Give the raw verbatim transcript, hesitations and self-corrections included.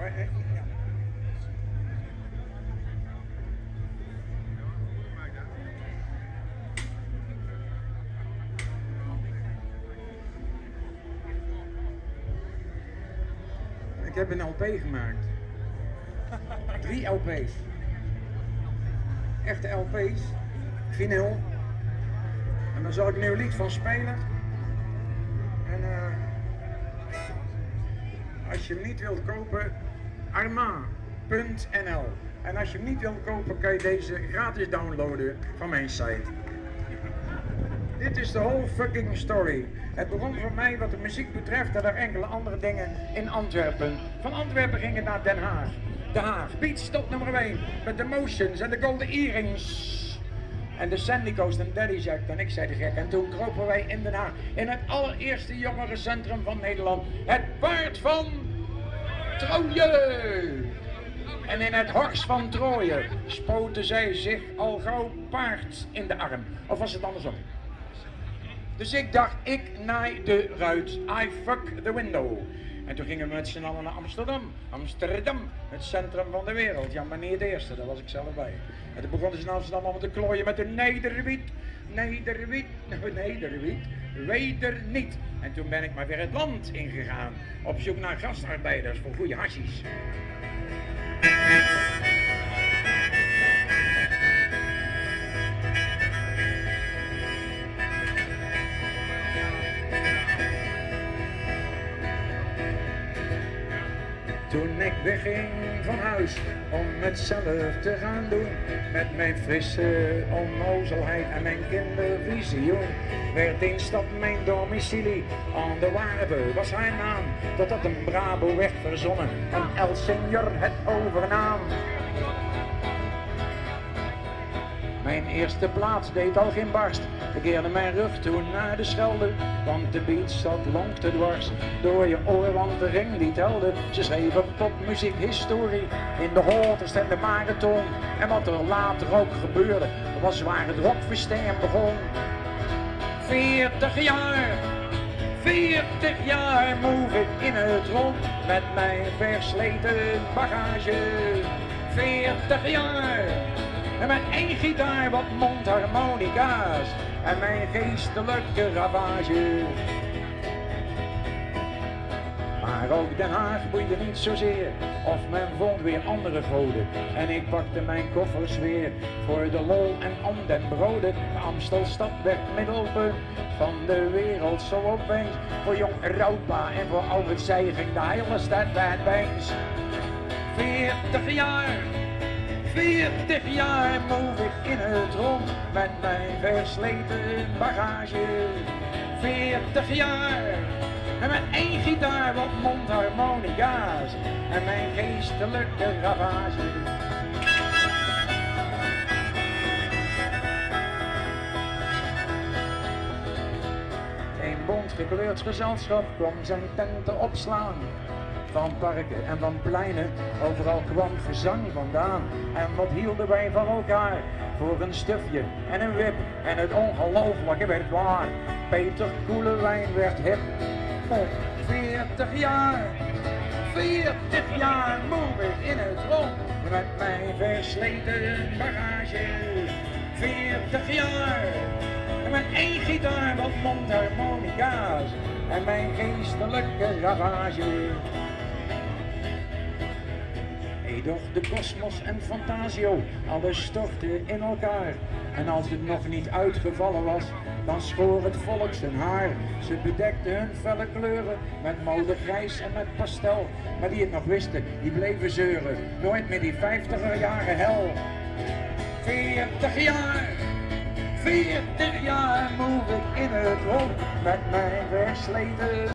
Ja. Ik heb een L P gemaakt. Drie L P's. Echte L P's. Vinyl. En daar zal ik nu een lied van spelen. En uh, als je hem niet wilt kopen, arma punt n l. En als je hem niet wilt kopen, kan je deze gratis downloaden van mijn site. Dit is de whole fucking story. Het begon voor mij wat de muziek betreft en er enkele andere dingen in Antwerpen. Van Antwerpen ging het naar Den Haag. Den Haag, beatstop nummer één, met de Motions en de Golden Earrings. En de Sandy Coast en Daddy Jack en ik zei de gek. En toen kropen wij in Den Haag, in het allereerste jongerencentrum van Nederland. Het paard van Troje. En in het hors van Troje spoten zij zich al gauw paard in de arm. Of was het andersom? Dus ik dacht, ik naai de ruit. I fuck the window. En toen gingen we met z'n allen naar Amsterdam. Amsterdam, het centrum van de wereld. Ja, maar niet het eerste, daar was ik zelf bij. En toen begonnen ze in Amsterdam allemaal te klooien met de nederwiet. Nederwiet, nederwiet, weder niet. En toen ben ik maar weer het land ingegaan. Op zoek naar gastarbeiders voor goede hashies. Toen ik wegging van huis om het zelf te gaan doen, met mijn frisse onnozelheid en mijn kindervisioen, werd in stad mijn domicilie aan de Waarde was haar naam, totdat een Brabo werd verzonnen en El Senor het overnam. Mijn eerste plaats deed al geen barst. Ik keerde mijn rug toen naar de Schelde, want de beat zat lang te dwars door je oor, want de ring die telde. Ze schreven popmuziek historie in de Holters en de marathon. En wat er later ook gebeurde, was waar het rockfeestijn begon. Veertig jaar, veertig jaar move ik in het rond met mijn versleten bagage. Veertig jaar. En met één gitaar, wat mondharmonica's en mijn geestelijke ravage. Maar ook Den Haag boeide niet zozeer, of men vond weer andere goden. En ik pakte mijn koffers weer voor de lol en om den broden. Amstelstad werd middelpunt van de wereld zo opeens. Voor jong Europa en voor Albert Zij ging de hele stad bad bangs. Veertig jaar. Veertig jaar move ik in het rond met mijn versleten bagage. Veertig jaar en met één gitaar, wat mondharmonica's en mijn geestelijke ravage. Een bont gekleurd gezelschap kwam zijn tenten opslaan. Van parken en van pleinen, overal kwam gezang vandaan. En wat hielden wij van elkaar, voor een stufje en een wip. En het ongelooflijke werd waar, Peter Koelewijn werd hip. Op veertig jaar, veertig jaar move ik in het rond met mijn versleten bagage. Veertig jaar, en met één gitaar, wat mondharmonica's en mijn geestelijke ravage. Doch de kosmos en Fantasio, alles stortte in elkaar. En als het nog niet uitgevallen was, dan schoor het volk zijn haar. Ze bedekten hun felle kleuren met mode grijs en met pastel. Maar die het nog wisten, die bleven zeuren. Nooit meer die vijftiger jaren hel. Veertig jaar, veertig jaar move ik in het rond met mijn versleten